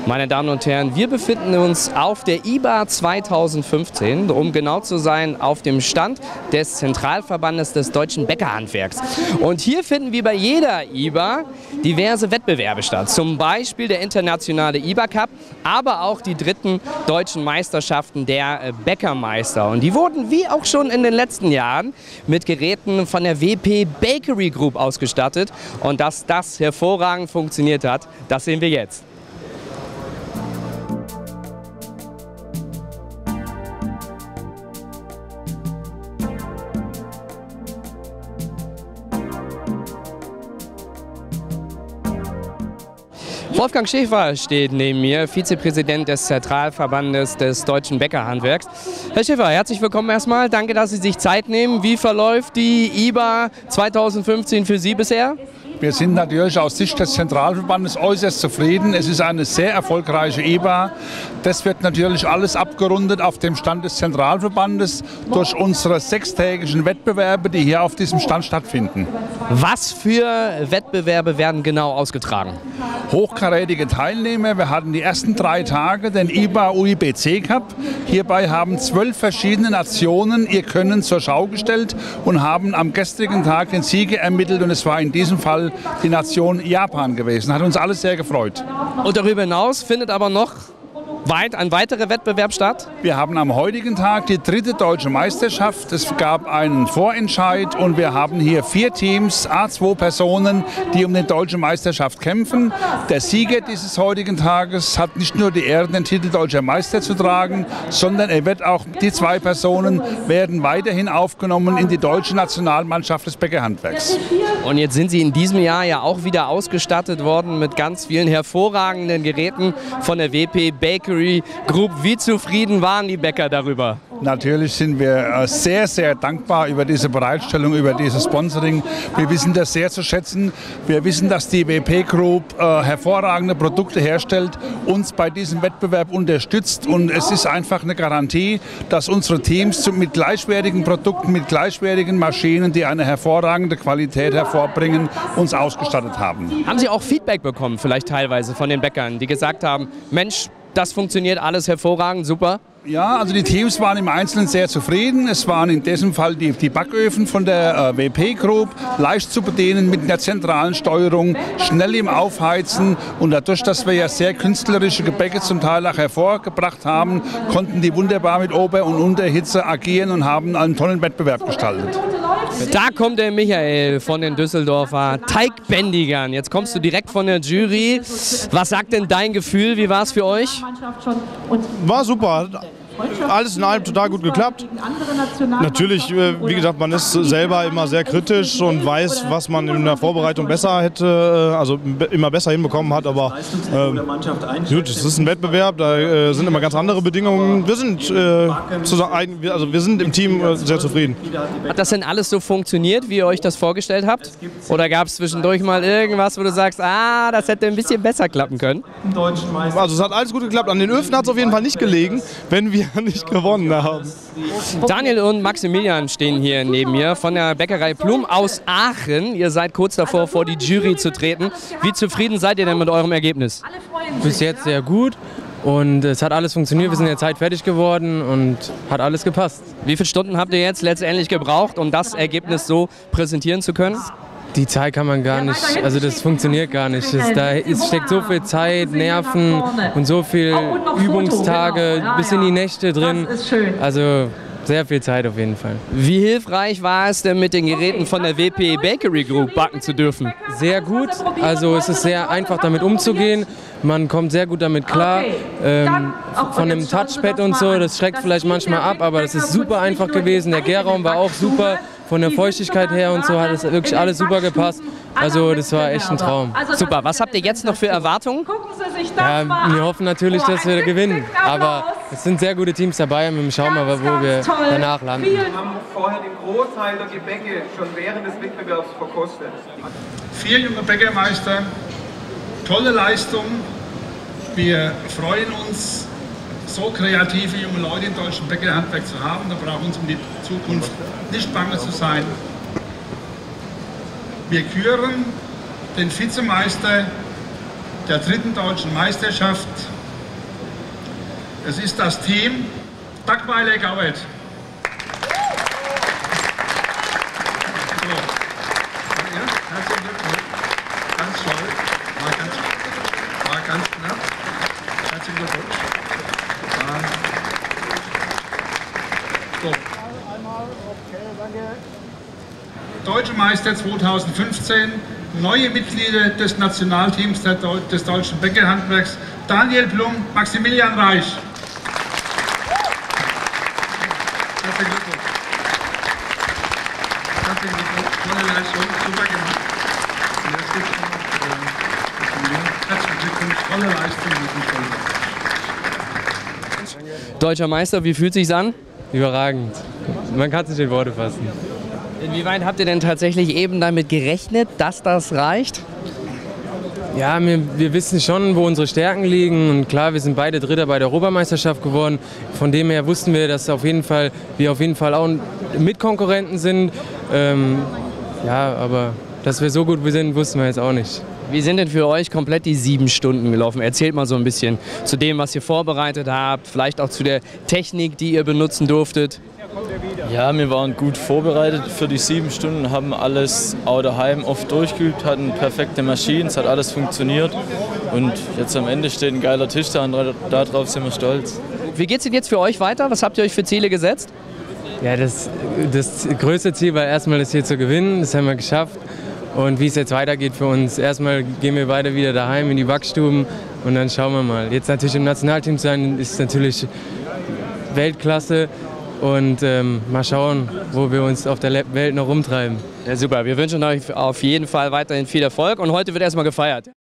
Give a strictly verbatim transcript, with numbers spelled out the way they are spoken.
Meine Damen und Herren, wir befinden uns auf der I B A zweitausendfünfzehn, um genau zu sein, auf dem Stand des Zentralverbandes des deutschen Bäckerhandwerks. Und hier finden wie bei jeder I B A diverse Wettbewerbe statt. Zum Beispiel der internationale I B A Cup, aber auch die dritten deutschen Meisterschaften der Bäckermeister. Und die wurden wie auch schon in den letzten Jahren mit Geräten von der W P Bakery Group ausgestattet. Und dass das hervorragend funktioniert hat, das sehen wir jetzt. Wolfgang Schäfer steht neben mir, Vizepräsident des Zentralverbandes des deutschen Bäckerhandwerks. Herr Schäfer, herzlich willkommen erstmal. Danke, dass Sie sich Zeit nehmen. Wie verläuft die I B A zweitausendfünfzehn für Sie bisher? Wir sind natürlich aus Sicht des Zentralverbandes äußerst zufrieden. Es ist eine sehr erfolgreiche I B A. Das wird natürlich alles abgerundet auf dem Stand des Zentralverbandes durch unsere sechstägigen Wettbewerbe, die hier auf diesem Stand stattfinden. Was für Wettbewerbe werden genau ausgetragen? Hochkarätige Teilnehmer. Wir hatten die ersten drei Tage den I B A U I B C Cup. Hierbei haben zwölf verschiedene Nationen ihr Können zur Schau gestellt und haben am gestrigen Tag den Sieger ermittelt. Und es war in diesem Fall die Nation Japan gewesen. Hat uns alles sehr gefreut. Und darüber hinaus findet aber noch weit ein weiterer Wettbewerb statt? Wir haben am heutigen Tag die dritte deutsche Meisterschaft. Es gab einen Vorentscheid und wir haben hier vier Teams, à zwei Personen, die um die deutsche Meisterschaft kämpfen. Der Sieger dieses heutigen Tages hat nicht nur die Ehre, den Titel Deutscher Meister zu tragen, sondern er wird auch, die zwei Personen werden weiterhin aufgenommen in die deutsche Nationalmannschaft des Bäckerhandwerks. Und jetzt sind Sie in diesem Jahr ja auch wieder ausgestattet worden mit ganz vielen hervorragenden Geräten von der W P Bakery Group. Wie zufrieden waren die Bäcker darüber? Natürlich sind wir sehr, sehr dankbar über diese Bereitstellung, über dieses Sponsoring. Wir wissen das sehr zu schätzen. Wir wissen, dass die W P Group äh, hervorragende Produkte herstellt, uns bei diesem Wettbewerb unterstützt. Und es ist einfach eine Garantie, dass unsere Teams mit gleichwertigen Produkten, mit gleichwertigen Maschinen, die eine hervorragende Qualität hervorbringen, uns ausgestattet haben. Haben Sie auch Feedback bekommen, vielleicht teilweise von den Bäckern, die gesagt haben, Mensch, das funktioniert alles hervorragend, super? Ja, also die Teams waren im Einzelnen sehr zufrieden. Es waren in diesem Fall die, die Backöfen von der äh, W P Group, leicht zu bedienen mit einer zentralen Steuerung, schnell im Aufheizen. Und dadurch, dass wir ja sehr künstlerische Gebäcke zum Teil auch hervorgebracht haben, konnten die wunderbar mit Ober- und Unterhitze agieren und haben einen tollen Wettbewerb gestaltet. Da kommt der Michael von den Düsseldorfer Teigbändigern. Jetzt kommst du direkt von der Jury. Was sagt denn dein Gefühl? Wie war es für euch? War super. Alles in allem total gut geklappt. Natürlich, wie gesagt, man ist selber immer sehr kritisch und weiß, was man in der Vorbereitung besser hätte, also immer besser hinbekommen hat. Aber äh, gut, es ist ein Wettbewerb, da äh, sind immer ganz andere Bedingungen. Wir sind, äh, zusammen, also wir sind im Team äh, sehr zufrieden. Hat das denn alles so funktioniert, wie ihr euch das vorgestellt habt? Oder gab es zwischendurch mal irgendwas, wo du sagst, ah, das hätte ein bisschen besser klappen können? Also es hat alles gut geklappt. An den Öfen hat es auf jeden Fall nicht gelegen, wenn wir nicht gewonnen haben. Daniel und Maximilian stehen hier neben mir von der Bäckerei Plum aus Aachen. Ihr seid kurz davor, vor die Jury zu treten. Wie zufrieden seid ihr denn mit eurem Ergebnis? Bis jetzt sehr gut und es hat alles funktioniert. Wir sind in der Zeit fertig geworden und hat alles gepasst. Wie viele Stunden habt ihr jetzt letztendlich gebraucht, um das Ergebnis so präsentieren zu können? Die Zeit kann man gar nicht, also das funktioniert gar nicht. Das, da ist, steckt so viel Zeit, Nerven und so viel Übungstage bis in die Nächte drin. Also sehr viel Zeit auf jeden Fall. Wie hilfreich war es denn mit den Geräten von der W P Bakery Group backen zu dürfen? Sehr gut, also es ist sehr einfach damit umzugehen. Man kommt sehr gut damit klar. Ähm, von dem Touchpad und so, das schreckt vielleicht manchmal ab, aber das ist super einfach gewesen. Der Gärraum war auch super. Von der Feuchtigkeit her und so hat es wirklich alles super gepasst. Also das war echt ein Traum. Super, was habt ihr jetzt noch für Erwartungen? Ja, wir hoffen natürlich, dass wir gewinnen. Aber es sind sehr gute Teams dabei und wir schauen mal, wo wir danach landen. Wir haben vorher den Großteil der Gebäcke schon während des Wettbewerbs verkostet. Vier junge Bäckermeister, tolle Leistung. Wir freuen uns, so kreative junge Leute im deutschen Bäckerhandwerk zu haben. Da braucht uns um die Zukunft nicht bange zu sein. Wir küren den Vizemeister der dritten deutschen Meisterschaft. Es ist das Team Dagweiler-Gauert. So. Ja, herzlichen Glückwunsch. Ganz toll. War ganz, war ganz knapp. Herzlichen Glückwunsch. So. Deutsche Meister zweitausendfünfzehn, neue Mitglieder des Nationalteams der Deu des deutschen Bäckerhandwerks, Daniel Blum, Maximilian Reich. Herzlichen Glückwunsch. Herzlichen Glückwunsch. Tolle Leistung, super gemacht. Herzlichen Glückwunsch, tolle Leistung. Deutscher Meister, wie fühlt sich's an? Überragend. Man kann es nicht in Worte fassen. Inwieweit habt ihr denn tatsächlich eben damit gerechnet, dass das reicht? Ja, wir, wir wissen schon, wo unsere Stärken liegen. Und klar, wir sind beide Dritter bei der Europameisterschaft geworden. Von dem her wussten wir, dass auf jeden Fall, wir auf jeden Fall auch Mitkonkurrenten sind. Ähm, ja, aber dass wir so gut sind, wussten wir jetzt auch nicht. Wie sind denn für euch komplett die sieben Stunden gelaufen? Erzählt mal so ein bisschen zu dem, was ihr vorbereitet habt, vielleicht auch zu der Technik, die ihr benutzen durftet. Ja, wir waren gut vorbereitet für die sieben Stunden, haben alles auch daheim oft durchgeübt, hatten perfekte Maschinen, es hat alles funktioniert. Und jetzt am Ende steht ein geiler Tisch da und darauf sind wir stolz. Wie geht es denn jetzt für euch weiter? Was habt ihr euch für Ziele gesetzt? Ja, das, das größte Ziel war erstmal, das hier zu gewinnen. Das haben wir geschafft. Und wie es jetzt weitergeht für uns, erstmal gehen wir weiter wieder daheim in die Backstuben und dann schauen wir mal. Jetzt natürlich im Nationalteam sein ist natürlich Weltklasse und ähm, mal schauen, wo wir uns auf der Welt noch rumtreiben. Ja, super, wir wünschen euch auf jeden Fall weiterhin viel Erfolg und heute wird erstmal gefeiert.